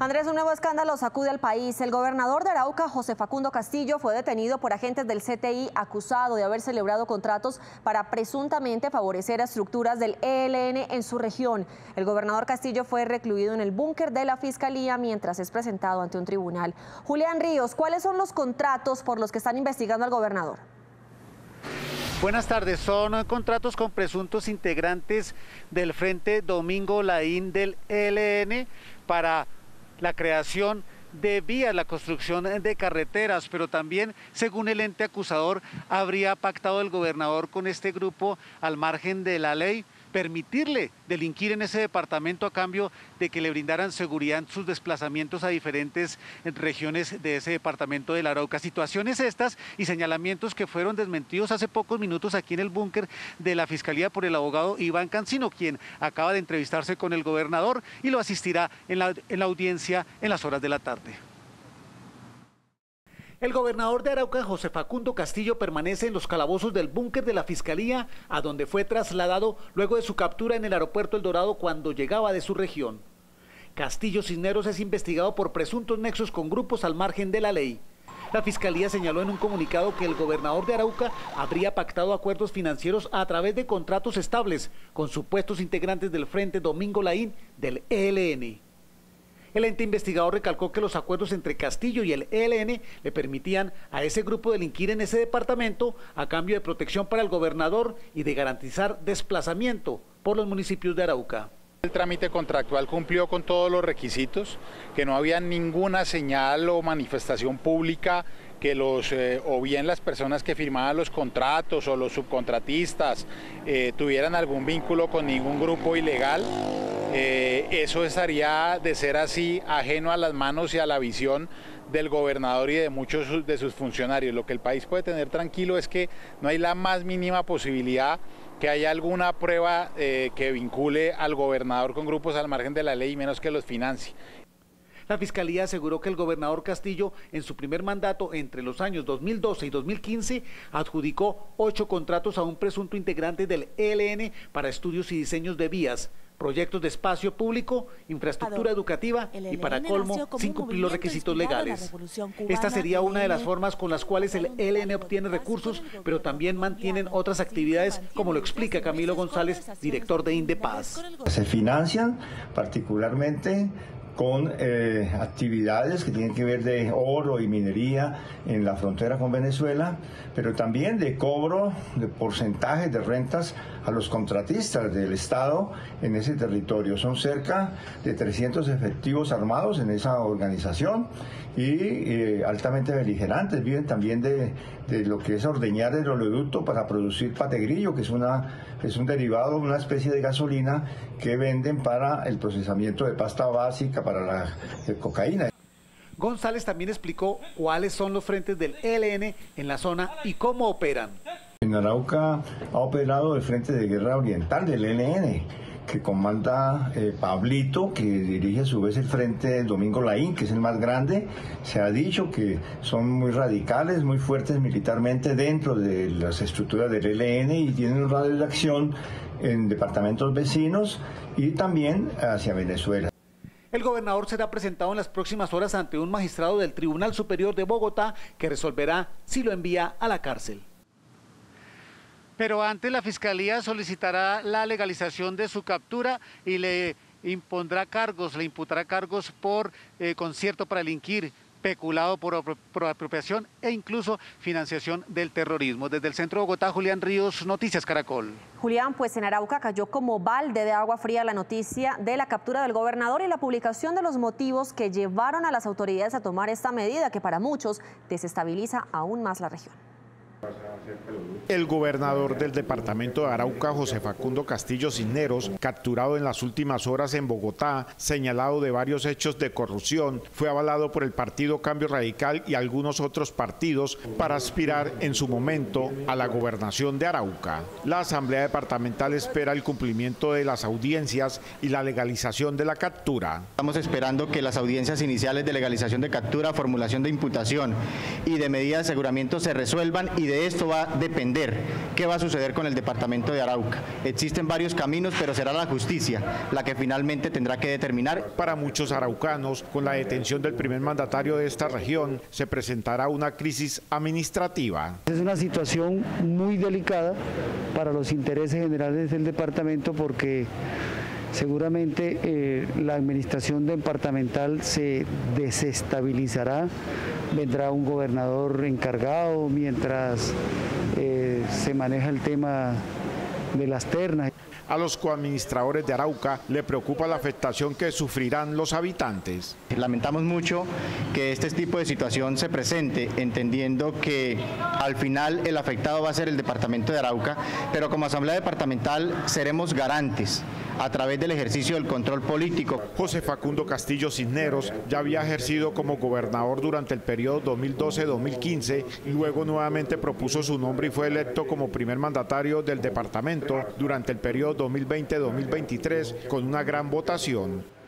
Andrés, un nuevo escándalo sacude al país. El gobernador de Arauca, José Facundo Castillo, fue detenido por agentes del CTI acusado de haber celebrado contratos para presuntamente favorecer a estructuras del ELN en su región. El gobernador Castillo fue recluido en el búnker de la Fiscalía mientras es presentado ante un tribunal. Julián Ríos, ¿cuáles son los contratos por los que están investigando al gobernador? Buenas tardes, son contratos con presuntos integrantes del Frente Domingo Laín del ELN para la creación de vías, la construcción de carreteras, pero también, según el ente acusador, habría pactado el gobernador con este grupo al margen de la ley, permitirle delinquir en ese departamento a cambio de que le brindaran seguridad en sus desplazamientos a diferentes regiones de ese departamento del Arauca. Situaciones estas y señalamientos que fueron desmentidos hace pocos minutos aquí en el búnker de la Fiscalía por el abogado Iván Cancino, quien acaba de entrevistarse con el gobernador y lo asistirá en la audiencia en las horas de la tarde. El gobernador de Arauca, José Facundo Castillo, permanece en los calabozos del búnker de la Fiscalía, a donde fue trasladado luego de su captura en el aeropuerto El Dorado cuando llegaba de su región. Castillo Cisneros es investigado por presuntos nexos con grupos al margen de la ley. La Fiscalía señaló en un comunicado que el gobernador de Arauca habría pactado acuerdos financieros a través de contratos estables con supuestos integrantes del Frente Domingo Laín del ELN. El ente investigador recalcó que los acuerdos entre Castillo y el ELN le permitían a ese grupo delinquir en ese departamento a cambio de protección para el gobernador y de garantizar desplazamiento por los municipios de Arauca. El trámite contractual cumplió con todos los requisitos, que no había ninguna señal o manifestación pública que o bien las personas que firmaban los contratos o los subcontratistas tuvieran algún vínculo con ningún grupo ilegal. Eso estaría, de ser así, ajeno a las manos y a la visión del gobernador y de muchos de sus funcionarios. Lo que el país puede tener tranquilo es que no hay la más mínima posibilidad que haya alguna prueba que vincule al gobernador con grupos al margen de la ley, menos que los financie. La Fiscalía aseguró que el gobernador Castillo, en su primer mandato entre los años 2012 y 2015, adjudicó 8 contratos a un presunto integrante del ELN para estudios y diseños de vías, proyectos de espacio público, infraestructura educativa y, para colmo, sin cumplir los requisitos legales. Esta sería una de las formas con las cuales el ELN obtiene recursos, pero también mantienen otras actividades, como lo explica Camilo González, director de Indepaz. Se financian particularmente con actividades que tienen que ver de oro y minería en la frontera con Venezuela, pero también de cobro de porcentajes de rentas a los contratistas del Estado en ese territorio. Son cerca de 300 efectivos armados en esa organización y altamente beligerantes. Viven también de lo que es ordeñar el oleoducto para producir pategrillo, que es un derivado, una especie de gasolina que venden para el procesamiento de pasta básica, para la cocaína. González también explicó cuáles son los frentes del ELN en la zona y cómo operan. En Arauca ha operado el Frente de Guerra Oriental del ELN, que comanda Pablito, que dirige a su vez el Frente Domingo Laín, que es el más grande. Se ha dicho que son muy radicales, muy fuertes militarmente dentro de las estructuras del ELN y tienen un radio de acción en departamentos vecinos y también hacia Venezuela. El gobernador será presentado en las próximas horas ante un magistrado del Tribunal Superior de Bogotá que resolverá si lo envía a la cárcel. Pero antes la Fiscalía solicitará la legalización de su captura y le imputará cargos por concierto para delinquir, peculado por apropiación e incluso financiación del terrorismo. Desde el centro de Bogotá, Julián Ríos, Noticias Caracol. Julián, pues en Arauca cayó como balde de agua fría la noticia de la captura del gobernador y la publicación de los motivos que llevaron a las autoridades a tomar esta medida que para muchos desestabiliza aún más la región. El gobernador del departamento de Arauca, José Facundo Castillo Cisneros, capturado en las últimas horas en Bogotá, señalado de varios hechos de corrupción, fue avalado por el Partido Cambio Radical y algunos otros partidos para aspirar en su momento a la gobernación de Arauca. La Asamblea Departamental espera el cumplimiento de las audiencias y la legalización de la captura. Estamos esperando que las audiencias iniciales de legalización de captura, formulación de imputación y de medidas de aseguramiento se resuelvan y de esto va a depender qué va a suceder con el departamento de Arauca. Existen varios caminos, pero será la justicia la que finalmente tendrá que determinar. Para muchos araucanos, con la detención del primer mandatario de esta región, se presentará una crisis administrativa. Es una situación muy delicada para los intereses generales del departamento porque seguramente la administración departamental se desestabilizará, vendrá un gobernador encargado mientras se maneja el tema de las ternas. A los coadministradores de Arauca le preocupa la afectación que sufrirán los habitantes. Lamentamos mucho que este tipo de situación se presente, entendiendo que al final el afectado va a ser el departamento de Arauca, pero como Asamblea Departamental seremos garantes a través del ejercicio del control político. José Facundo Castillo Cisneros ya había ejercido como gobernador durante el periodo 2012-2015 y luego nuevamente propuso su nombre y fue electo como primer mandatario del departamento durante el periodo 2020-2023 con una gran votación.